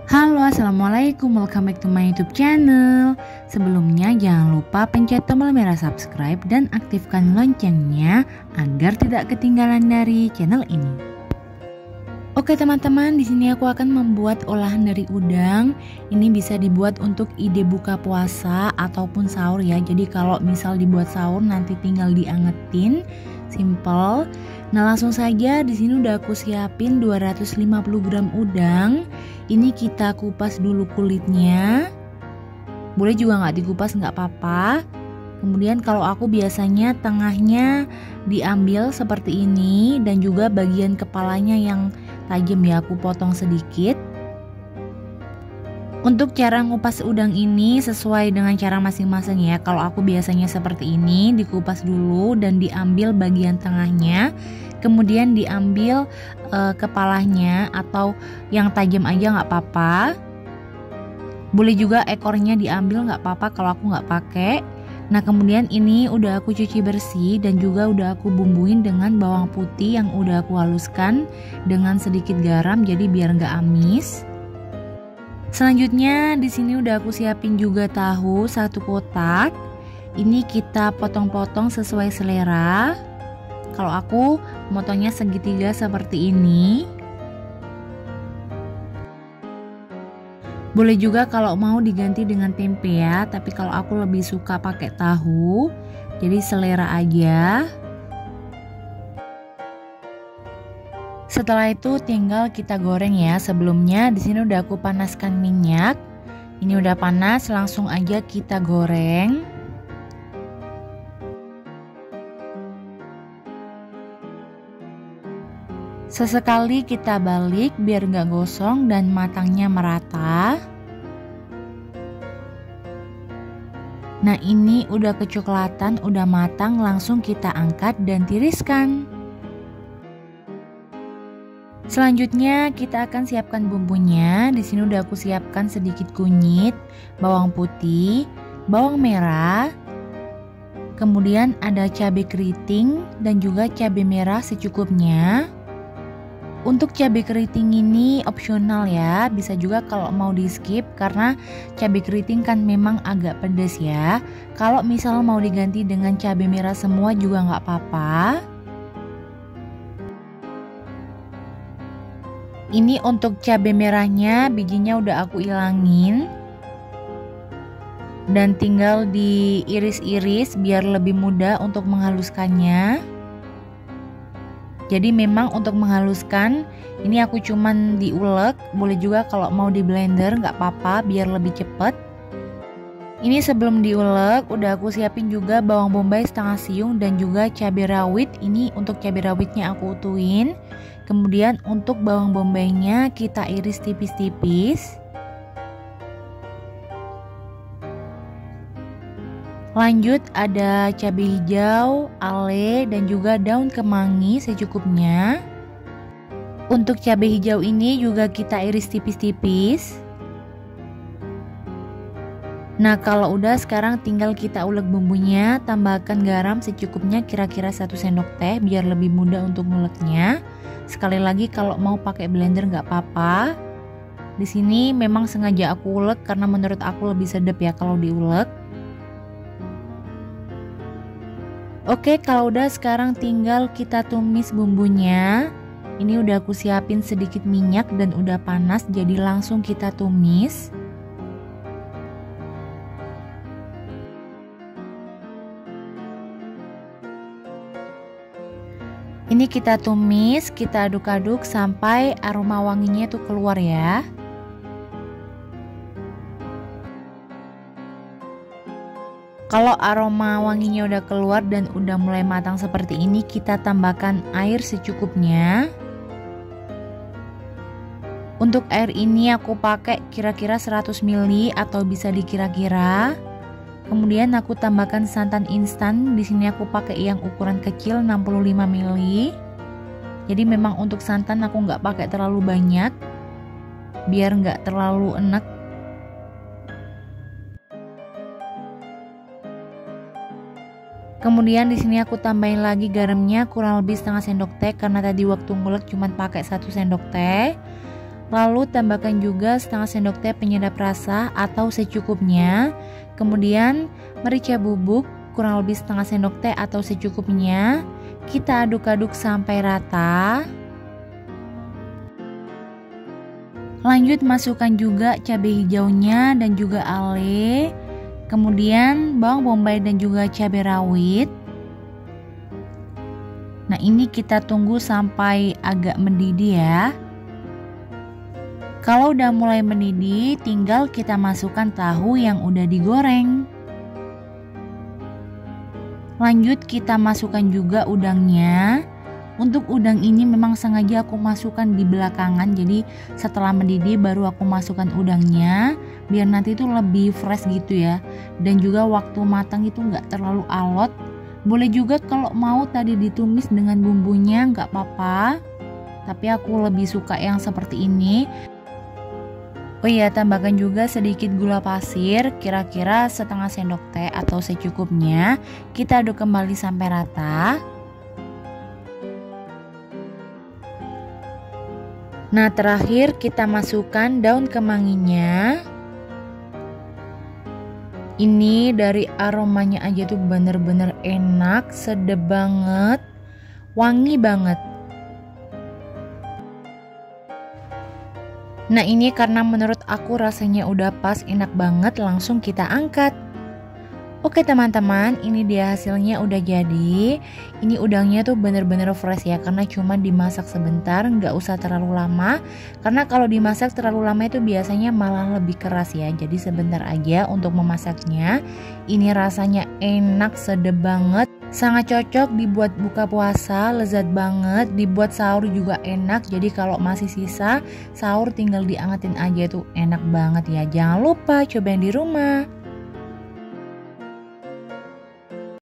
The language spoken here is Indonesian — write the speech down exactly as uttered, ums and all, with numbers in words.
Halo, assalamualaikum, welcome back to my YouTube channel. Sebelumnya jangan lupa pencet tombol merah subscribe dan aktifkan loncengnya agar tidak ketinggalan dari channel ini. Oke teman-teman, di sini aku akan membuat olahan dari udang. Ini bisa dibuat untuk ide buka puasa ataupun sahur ya. Jadi kalau misal dibuat sahur nanti tinggal diangetin, simple. Nah langsung saja di sini udah aku siapin dua ratus lima puluh gram udang. Ini kita kupas dulu kulitnya. Boleh juga nggak dikupas nggak apa-apa. Kemudian kalau aku biasanya tengahnya diambil seperti ini dan juga bagian kepalanya yang tajam ya aku potong sedikit. Untuk cara ngupas udang ini sesuai dengan cara masing-masing ya. Kalau aku biasanya seperti ini, dikupas dulu dan diambil bagian tengahnya, kemudian diambil e, kepalanya atau yang tajam aja nggak apa-apa. Boleh juga ekornya diambil nggak apa-apa kalau aku nggak pakai. Nah kemudian ini udah aku cuci bersih dan juga udah aku bumbuin dengan bawang putih yang udah aku haluskan dengan sedikit garam jadi biar nggak amis. Selanjutnya di sini udah aku siapin juga tahu satu kotak. Ini kita potong-potong sesuai selera. Kalau aku motongnya segitiga seperti ini. Boleh juga kalau mau diganti dengan tempe ya, tapi kalau aku lebih suka pakai tahu. Jadi selera aja. Setelah itu tinggal kita goreng ya. Sebelumnya di sini udah aku panaskan minyak. Ini udah panas, langsung aja kita goreng. Sesekali kita balik biar nggak gosong dan matangnya merata. Nah ini udah kecoklatan, udah matang, langsung kita angkat dan tiriskan. Selanjutnya kita akan siapkan bumbunya. Di sini udah aku siapkan sedikit kunyit, bawang putih, bawang merah, kemudian ada cabai keriting dan juga cabai merah secukupnya. Untuk cabai keriting ini opsional ya, bisa juga kalau mau di skip karena cabai keriting kan memang agak pedas ya. Kalau misal mau diganti dengan cabai merah semua juga nggak apa-apa. Ini untuk cabai merahnya, bijinya udah aku ilangin dan tinggal diiris-iris biar lebih mudah untuk menghaluskannya. Jadi memang untuk menghaluskan ini aku cuman diulek, boleh juga kalau mau di blender nggak apa-apa biar lebih cepet. Ini sebelum diulek udah aku siapin juga bawang bombay setengah siung dan juga cabai rawit. Ini untuk cabai rawitnya aku utuhin. Kemudian untuk bawang bombaynya kita iris tipis-tipis. Lanjut ada cabai hijau, ale dan juga daun kemangi secukupnya. Untuk cabai hijau ini juga kita iris tipis-tipis. Nah kalau udah sekarang tinggal kita ulek bumbunya, tambahkan garam secukupnya kira-kira satu sendok teh biar lebih mudah untuk nguleknya. Sekali lagi kalau mau pakai blender nggak apa-apa. Di sini memang sengaja aku ulek karena menurut aku lebih sedap ya kalau diulek. Oke kalau udah sekarang tinggal kita tumis bumbunya. Ini udah aku siapin sedikit minyak dan udah panas jadi langsung kita tumis. Ini kita tumis, kita aduk-aduk sampai aroma wanginya tuh keluar ya. Kalau aroma wanginya udah keluar dan udah mulai matang seperti ini, kita tambahkan air secukupnya. Untuk air ini aku pakai kira-kira seratus mililiter atau bisa dikira-kira. Kemudian aku tambahkan santan instan. Di sini aku pakai yang ukuran kecil enam puluh lima mililiter. Jadi memang untuk santan aku nggak pakai terlalu banyak, biar nggak terlalu enek. Kemudian di sini aku tambahin lagi garamnya kurang lebih setengah sendok teh karena tadi waktu ngulek cuma pakai satu sendok teh. Lalu tambahkan juga setengah sendok teh penyedap rasa atau secukupnya. Kemudian merica bubuk kurang lebih setengah sendok teh atau secukupnya. Kita aduk-aduk sampai rata. Lanjut masukkan juga cabai hijaunya dan juga ale. Kemudian bawang bombay dan juga cabai rawit. Nah, ini kita tunggu sampai agak mendidih ya. Kalau udah mulai mendidih, tinggal kita masukkan tahu yang udah digoreng. Lanjut kita masukkan juga udangnya. Untuk udang ini memang sengaja aku masukkan di belakangan, jadi setelah mendidih baru aku masukkan udangnya biar nanti itu lebih fresh gitu ya. Dan juga waktu matang itu nggak terlalu alot. Boleh juga kalau mau tadi ditumis dengan bumbunya nggak apa-apa, tapi aku lebih suka yang seperti ini. Oh iya, tambahkan juga sedikit gula pasir, kira-kira setengah sendok teh atau secukupnya. Kita aduk kembali sampai rata. Nah, terakhir kita masukkan daun kemanginya. Ini dari aromanya aja tuh bener-bener enak, sedap banget, wangi banget. Nah, ini karena menurut aku rasanya udah pas, enak banget, langsung kita angkat. Oke teman-teman, ini dia hasilnya udah jadi. Ini udangnya tuh bener-bener fresh ya, karena cuma dimasak sebentar, nggak usah terlalu lama. Karena kalau dimasak terlalu lama itu biasanya malah lebih keras ya. Jadi sebentar aja untuk memasaknya. Ini rasanya enak, sedap banget. Sangat cocok dibuat buka puasa, lezat banget. Dibuat sahur juga enak. Jadi kalau masih sisa, sahur tinggal diangetin aja tuh enak banget ya. Jangan lupa cobain di rumah.